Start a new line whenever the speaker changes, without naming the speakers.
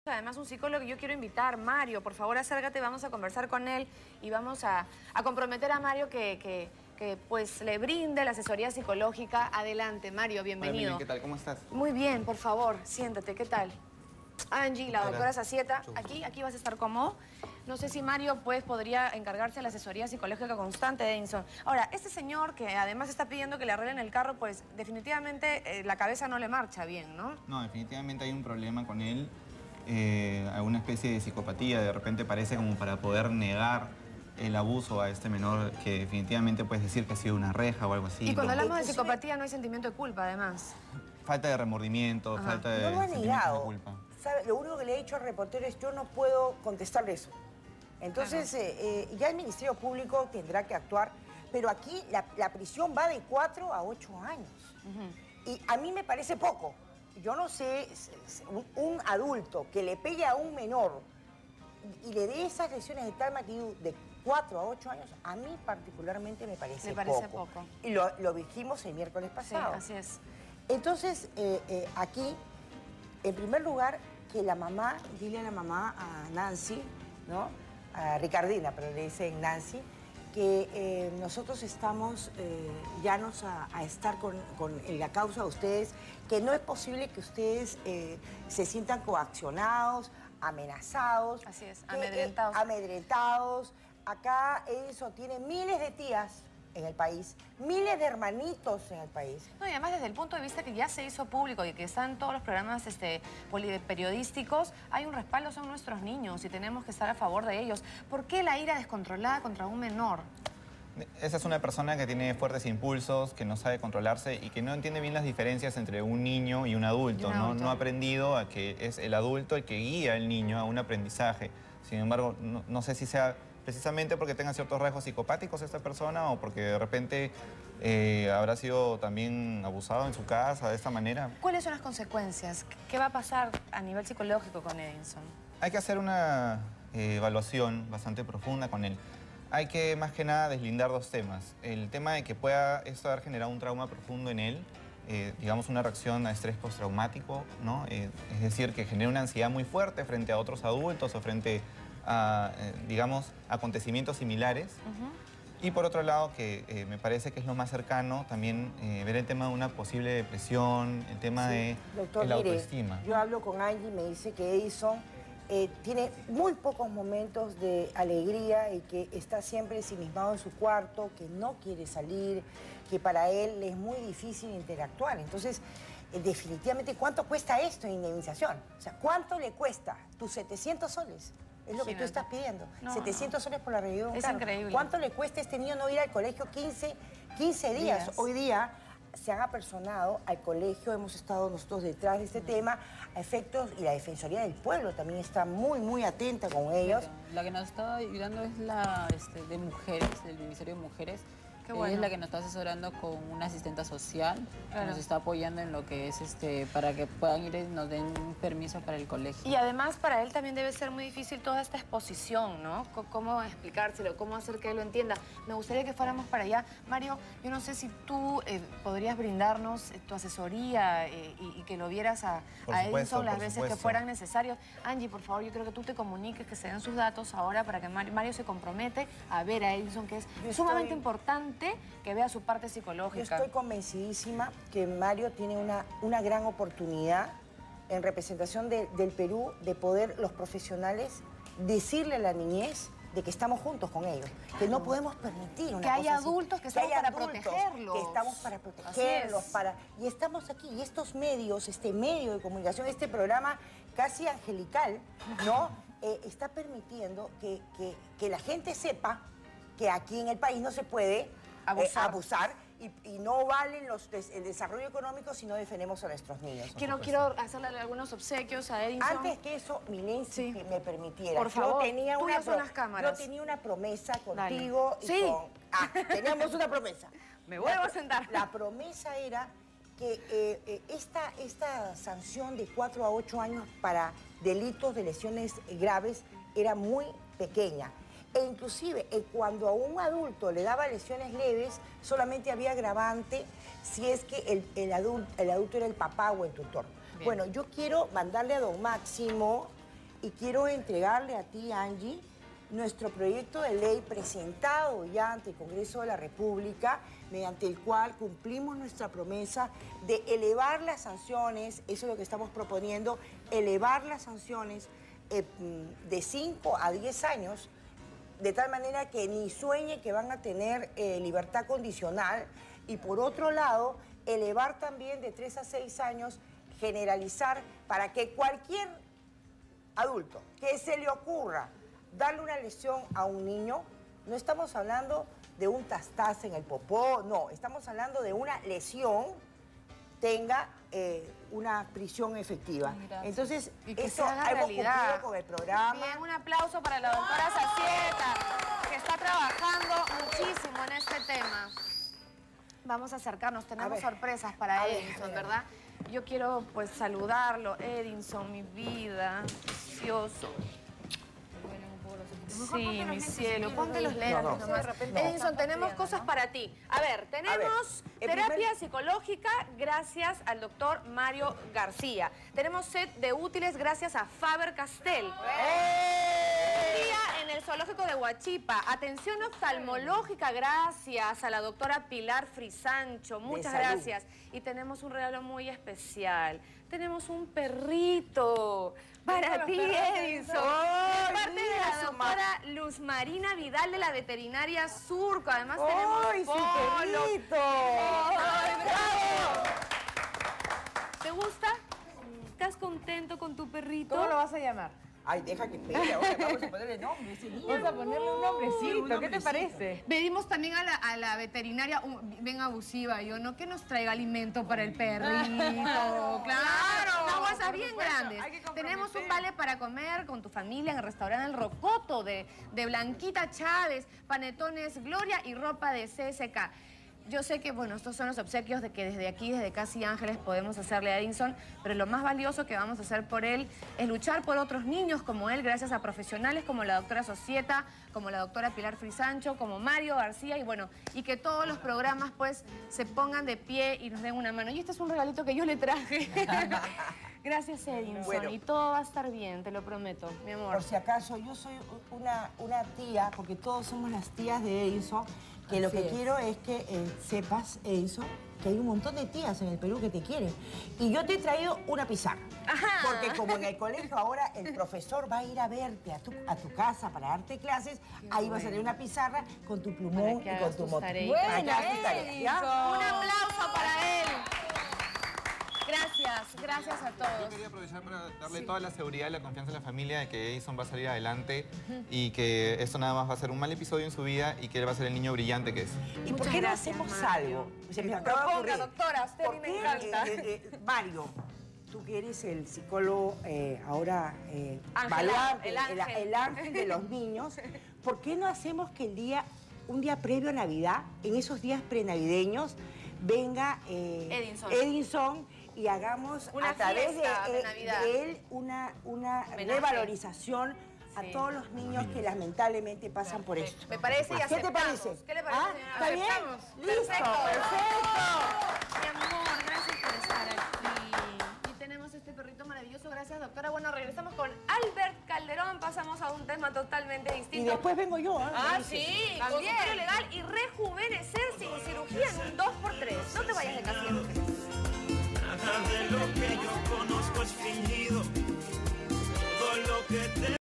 Además, un psicólogo que yo quiero invitar, Mario, por favor acércate, vamos a conversar con él y vamos a comprometer a Mario que pues le brinde la asesoría psicológica. Adelante, Mario, bienvenido.
Hola, Mili, ¿qué tal? ¿Cómo estás?
Muy bien, por favor, siéntate, ¿qué tal? Angie, la doctora Sacieta, aquí vas a estar cómodo. No sé si Mario podría encargarse de la asesoría psicológica constante de Edinson. Ahora, este señor que además está pidiendo que le arreglen el carro, pues definitivamente la cabeza no le marcha bien, ¿no?
No, definitivamente hay un problema con él, alguna especie de psicopatía, de repente parece como para poder negar el abuso a este menor, que definitivamente puedes decir que ha sido una reja o algo así.
Y cuando hablamos de psicopatía no hay sentimiento de culpa, además.
Falta de remordimiento, falta de
no lo ha
sentimientos
negado.
de culpa.
¿Sabe? Lo único que le he dicho al reportero es yo no puedo contestarle eso. Entonces, ya el Ministerio Público tendrá que actuar, pero aquí la prisión va de 4 a 8 años. Y a mí me parece poco. Yo no sé, un adulto que le pegue a un menor y le dé esas lesiones de tal magnitud de 4 a 8 años, a mí particularmente me parece poco. Y lo dijimos el miércoles pasado.
Sí, así es.
Entonces, aquí, en primer lugar, que la mamá, dile a la mamá, a Nancy, ¿no? A Ricardina, pero le dicen Nancy, que nosotros estamos llanos a estar con la causa de ustedes, que no es posible que ustedes se sientan coaccionados, amenazados.
Así es, amedrentados.
Amedrentados. Acá Edinson tiene miles de tías en el país, miles de hermanitos en el país.
No, y además desde el punto de vista que ya se hizo público y que están todos los programas periodísticos, hay un respaldo, son nuestros niños y tenemos que estar a favor de ellos. ¿Por qué la ira descontrolada contra un menor?
Esa es una persona que tiene fuertes impulsos, que no sabe controlarse y que no entiende bien las diferencias entre un niño y un adulto. No ha aprendido a que es el adulto el que guía al niño a un aprendizaje. Sin embargo, no sé si sea precisamente porque tenga ciertos rasgos psicopáticos esta persona o porque de repente habrá sido también abusado en su casa de esta manera.
¿Cuáles son las consecuencias? ¿Qué va a pasar a nivel psicológico con Edinson?
Hay que hacer una evaluación bastante profunda con él. Hay que, más que nada, deslindar dos temas. El tema de que pueda esto haber generado un trauma profundo en él, digamos una reacción a estrés postraumático, ¿no? Es decir, que genera una ansiedad muy fuerte frente a otros adultos o frente a, digamos, acontecimios similares. Y por otro lado, que me parece que es lo más cercano, también ver el tema de una posible depresión, el tema de la autoestima.
Yo hablo con Angie y me dice que Edinson tiene muy pocos momentos de alegría y que está siempre ensimismado en su cuarto, que no quiere salir, que para él es muy difícil interactuar. Entonces, definitivamente, ¿cuánto cuesta esto en indemnización? O sea, ¿cuánto le cuesta tus 700 soles? Es lo que tú estás pidiendo. 700 soles por la revisión de un carro.
Es increíble.
¿Cuánto le cuesta a este niño no ir al colegio 15 días? Hoy día se han apersonado al colegio, hemos estado nosotros detrás de este tema, a efectos, y la Defensoría del Pueblo también está muy atenta con ellos.
La que nos está ayudando es la de mujeres, del Ministerio de Mujeres. Ella es la que nos está asesorando con una asistenta social, que nos está apoyando en lo que es para que puedan ir y nos den un permiso para el colegio.
Y además para él también debe ser muy difícil toda esta exposición, ¿no? ¿Cómo explicárselo? ¿Cómo hacer que él lo entienda? Me gustaría que fuéramos para allá. Mario, yo no sé si tú podrías brindarnos tu asesoría y que lo vieras a Edinson las veces que fueran necesarios. Angie, por favor, yo creo que tú te comuniques, que se den sus datos ahora para que Mario se compromete a ver a Edinson, que es sumamente importante que vea su parte psicológica.
Yo estoy convencidísima que Mario tiene una gran oportunidad en representación del Perú de poder los profesionales decirle a la niñez de que estamos juntos con ellos, que no podemos permitir una
que haya
cosa
adultos
así.
que estamos para protegerlos.
Que estamos para protegerlos, y estamos aquí, y estos medios, este medio de comunicación, este programa casi angelical, ¿no? Está permitiendo que la gente sepa que aquí en el país no se puede abusar y no valen el desarrollo económico si no defendemos a nuestros niños.
Quiero hacerle algunos obsequios a Edinson.
Antes que eso, Milenci, que me permitiera.
Por favor,
yo tenía una promesa contigo y con... teníamos una promesa.
Me vuelvo a sentar.
La promesa era que esta sanción de 4 a 8 años para delitos de lesiones graves era muy pequeña. E inclusive, cuando a un adulto le daba lesiones leves, solamente había agravante si es que el adulto era el papá o el tutor. Bien. Bueno, yo quiero mandarle a don Máximo y quiero entregarle a ti, Angie, nuestro proyecto de ley presentado ya ante el Congreso de la República, mediante el cual cumplimos nuestra promesa de elevar las sanciones, eso es lo que estamos proponiendo, elevar las sanciones de 5 a 10 años, de tal manera que ni sueñe que van a tener libertad condicional, y por otro lado, elevar también de 3 a 6 años, generalizar para que cualquier adulto que se le ocurra darle una lesión a un niño, no estamos hablando de un tastaz en el popó, no, estamos hablando de una lesión, tenga una prisión efectiva.
Gracias.
Entonces,
y que
eso
se haga
hemos
realidad.
cumplido con el programa.
Bien, un aplauso para la doctora Zacieta, que está trabajando muchísimo en este tema. Vamos a acercarnos, tenemos sorpresas para Edinson, ¿verdad? Yo quiero, pues, saludarlo. Edinson, mi vida, precioso. Sí, mi cielo, ponte los lentes nomás. Edinson, tenemos cosas para ti. A ver, tenemos terapia psicológica gracias al doctor Mario García. Tenemos set de útiles gracias a Faber-Castell. Día en el zoológico de Huachipa. Atención oftalmológica gracias a la doctora Pilar Frisancho. Muchas gracias. Y tenemos un regalo muy especial. Tenemos un perrito para ti, Edinson. De parte de la doctora Luz Marina Vidal de la Veterinaria Surco. Además tenemos polo.
¡Ay, su perrito!
¡Ay, bravo! ¿Te gusta? ¿Estás contento con tu perrito?
¿Cómo lo vas a llamar?
Ay, deja que pegue, ahora vamos a ponerle nombre.
Vamos a ponerle un nombrecito, ¿qué te parece?
Pedimos también a la veterinaria, bien abusiva, yo, ¿no? Que nos traiga alimento para el perrito. ¡Claro! Unas bolsas bien grandes. Tenemos un vale para comer con tu familia en el restaurante El Rocoto de Blanquita Chávez, panetones Gloria y ropa de CSK. Yo sé que, bueno, estos son los obsequios de que desde aquí, desde Casi Ángeles, podemos hacerle a Edinson, pero lo más valioso que vamos a hacer por él es luchar por otros niños como él, gracias a profesionales como la doctora Zacieta, como la doctora Pilar Frisancho, como Mario García, y bueno, y que todos los programas, pues, se pongan de pie y nos den una mano. Y este es un regalito que yo le traje. Gracias, Edinson, bueno, y todo va a estar bien, te lo prometo, mi amor.
Por si acaso, yo soy una tía, porque todos somos las tías de Edinson, que lo que quiero es que sepas, Edinson, que hay un montón de tías en el Perú que te quieren. Y yo te he traído una pizarra. Ajá. Porque como en el colegio ahora el profesor va a ir a verte a tu casa para darte clases, ahí vas a tener una pizarra con tu plumón y con tu moto.
Buena, un aplauso para él. Gracias a todos.
Yo quería aprovechar para darle toda la seguridad y la confianza a la familia de que Edinson va a salir adelante y que esto nada más va a ser un mal episodio en su vida y que él va a ser el niño brillante que es.
¿Y por qué no hacemos algo? Se me acaba de ocurrir.
Doctora, usted a mí me encanta.
Mario, tú que eres el psicólogo ahora
baluarte,
el ángel de los niños, ¿por qué no hacemos que un día previo a Navidad, en esos días prenavideños, venga Edinson y hagamos a través de él una revalorización a todos los niños que lamentablemente pasan por esto?
Me parece y aceptamos.
¿Qué te parece?
¿Qué le parece,
señora? ¿Está bien?
Listo.
Perfecto.
Mi amor, gracias por estar aquí. Y tenemos este perrito maravilloso. Gracias, doctora. Bueno, regresamos con Albert Calderón. Pasamos a un tema totalmente distinto.
Y después vengo yo, ¿eh?
Sí, consultorio legal y rejuvenecer sin cirugía en un 2x3. No te vayas de Casi Ángeles.
Nada de lo que yo conozco es fingido. Todo lo que te